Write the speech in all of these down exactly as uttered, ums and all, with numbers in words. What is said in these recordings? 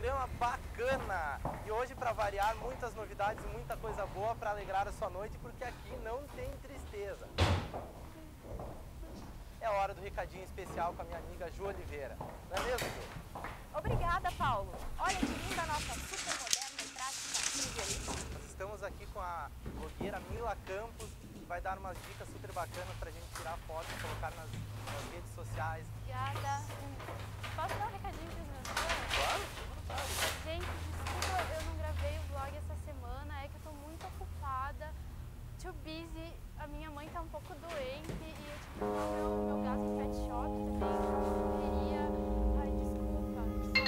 programa bacana. E hoje, para variar, muitas novidades e muita coisa boa para alegrar a sua noite, porque aqui não tem tristeza. É hora do recadinho especial com a minha amiga Ju Oliveira. Não é mesmo, Ju? Obrigada, Paulo. Olha que linda a nossa super moderna e prática trilha ali. Nós estamos aqui com a blogueira Mila Campos, que vai dar umas dicas super bacanas pra gente tirar fotos e colocar nas, nas redes sociais. Obrigada. Posso dar um recadinho para os meus fãs? Claro, claro. Gente, desculpa, eu não gravei o vlog essa semana, é que eu tô muito ocupada. Too busy, a minha mãe tá um pouco doente e eu tive que levar meu, meu gato em pet shop também, então eu não queria. Ai, desculpa.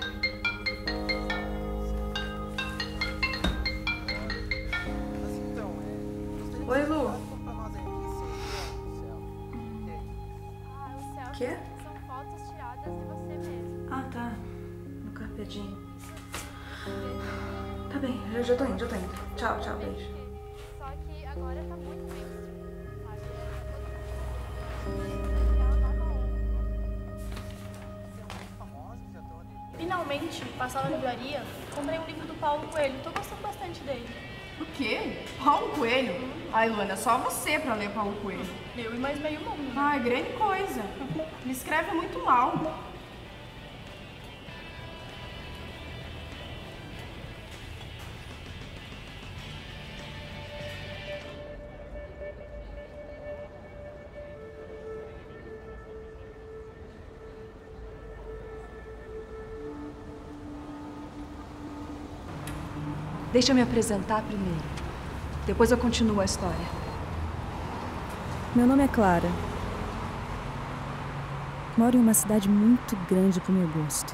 Mas então, é... Oi, Lu. Pra nós aí, o que seria o céu? Ah, o céu Quê? são fotos tiradas de você mesmo. Ah, tá. No carpedinho. Tá bem, já, já tô indo, já tô indo. Tchau, tchau, beijo. Só que agora tá muito mainstream, sabe? Finalmente, passando na livraria, comprei um livro do Paulo Coelho. Tô gostando bastante dele. O quê? Paulo Coelho? Ai, Luana, só você pra ler Paulo Coelho. Eu e mais meio mundo. Ai, grande coisa. Ele escreve muito mal. Deixa eu me apresentar primeiro. Depois eu continuo a história. Meu nome é Clara. Moro em uma cidade muito grande pro meu gosto.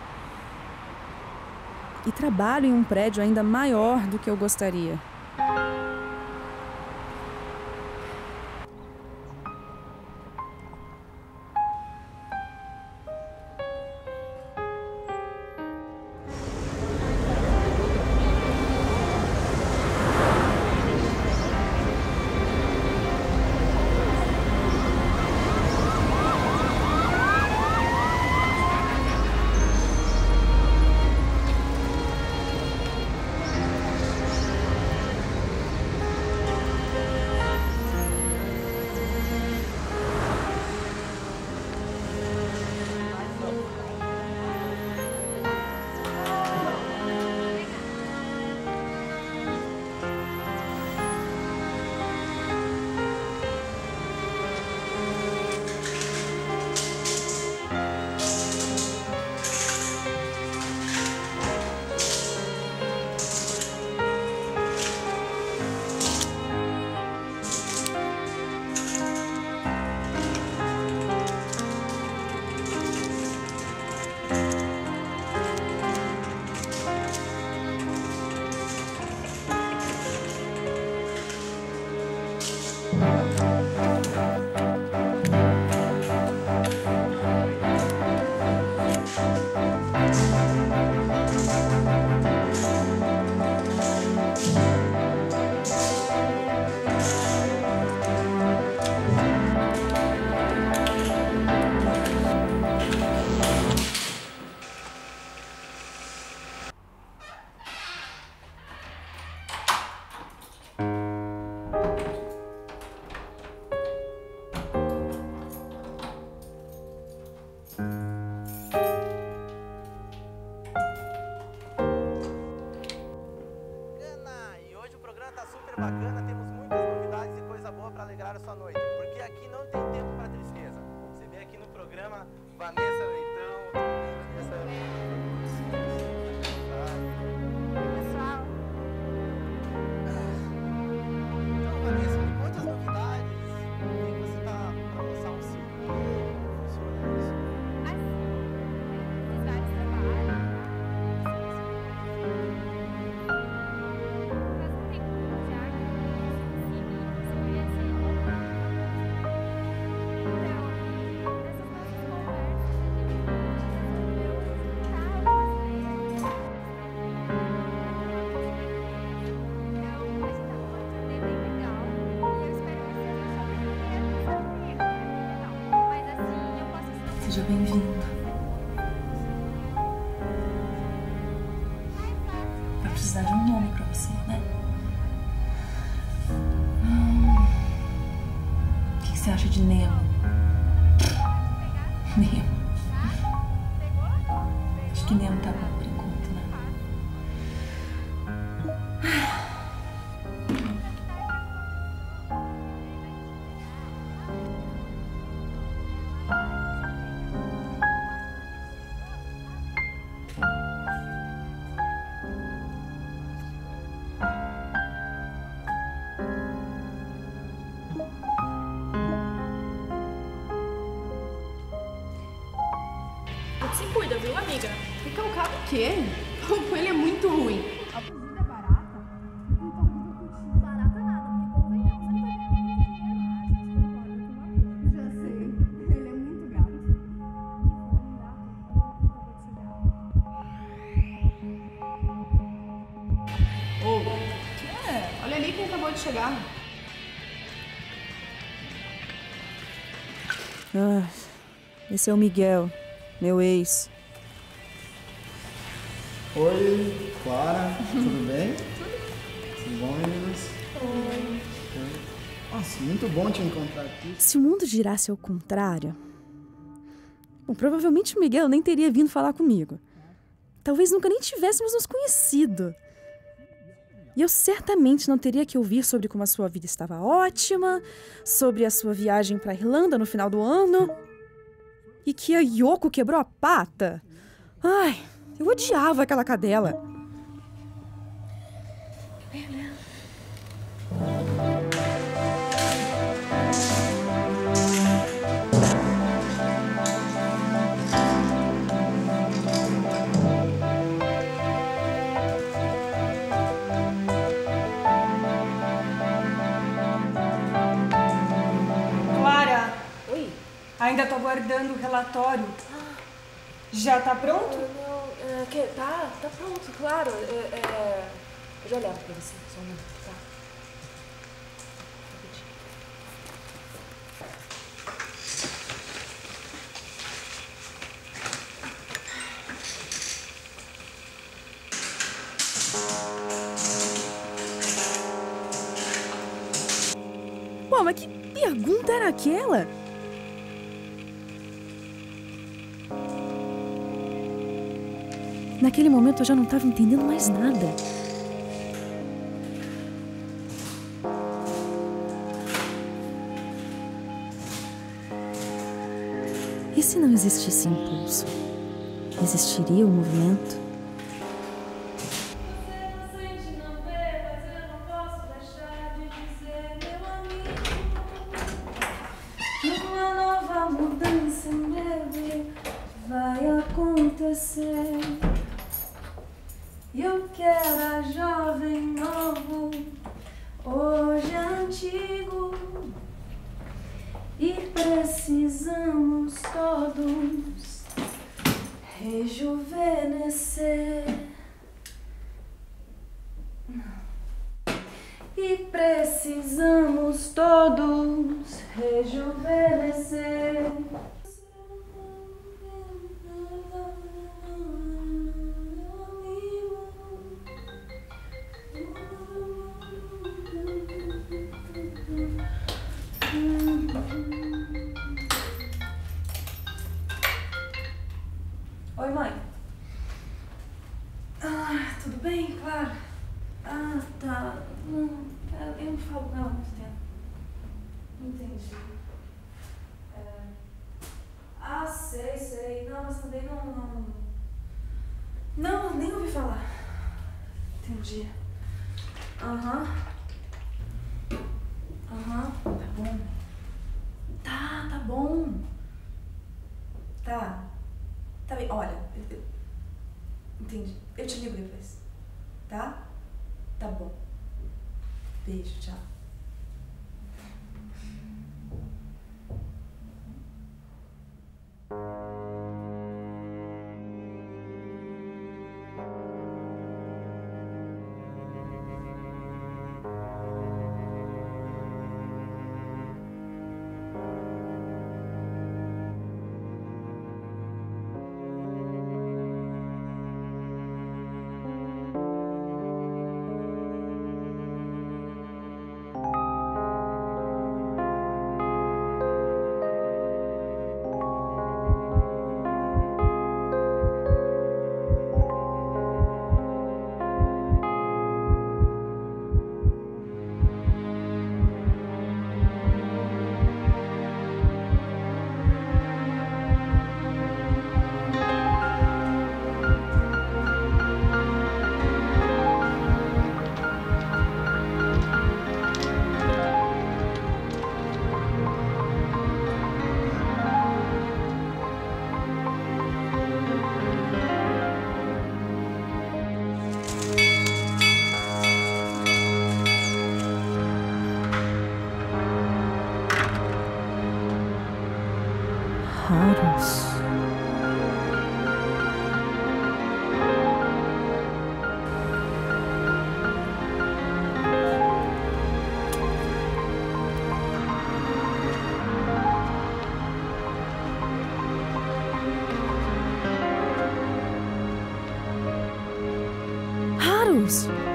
E trabalho em um prédio ainda maior do que eu gostaria. Bacana, temos muitas novidades e coisa boa para alegrar a sua noite, porque aqui não tem tempo para tristeza. Você vê aqui no programa Vanessa Leitão, Vanessa... Pessoal, Então, Vanessa, me conta as novidades. O que você tá para lançar um C D? Como funciona isso? assim, fiz vários trabalhos. Faz um tempo já que eu conheci, você conhece ele? Então, nessas nossas conversas, a gente resolveu juntar algumas ideias. Então, a gente tá numa turnê bem legal e eu espero que vocês achem que comigo, né? Não, mas assim, eu posso ensinar. Seja bem-vindo. você, né? Hum. O que você acha de Nemo? Nemo. Acho que Nemo tá bom por enquanto, né? Se cuida, viu, amiga? Recalcado o quê? O coelho é muito ruim. A comida é barata? Barata nada, porque convenhamos, ele tá ganhando muito dinheiro. Já sei. Ele é muito gato. Ô, que é? Olha ali quem acabou de chegar. Ah, esse é o Miguel, meu ex. Oi, Clara, tudo bem? Tudo bom, meninas? Oi. Nossa, muito bom te encontrar aqui. Se o mundo girasse ao contrário, bom, provavelmente o Miguel nem teria vindo falar comigo. Talvez nunca nem tivéssemos nos conhecido. E eu certamente não teria que ouvir sobre como a sua vida estava ótima, sobre a sua viagem para a Irlanda no final do ano, e que a Yoko quebrou a pata. Ai, eu odiava aquela cadela. Clara! Oi? Ainda tô aguardando o relatório. Já tá pronto? Não, é, que, tá, tá pronto, claro. É, é, eu já levo pra você, só um minuto, tá? Pô, mas que pergunta era aquela? Naquele momento eu já não estava entendendo mais nada. E se não existisse impulso? Existiria o movimento? Uma nova mudança em breve vai acontecer. Eu que era jovem novo, hoje é antigo, e precisamos todos rejuvenescer. E precisamos todos rejuvenescer. Oi, mãe. Ah, tudo bem, claro. Ah, tá. Hum, eu não falo com ela há muito tempo. Entendi. É... Ah, sei, sei. Não, mas também não, não... Não, nem ouvi falar. Entendi. Aham. Aham, tá bom. Tá, tá bom. Tá. Tá bem, olha, eu, eu, entendi. Eu te ligo depois, tá? Tá bom. Beijo, tchau. Charles!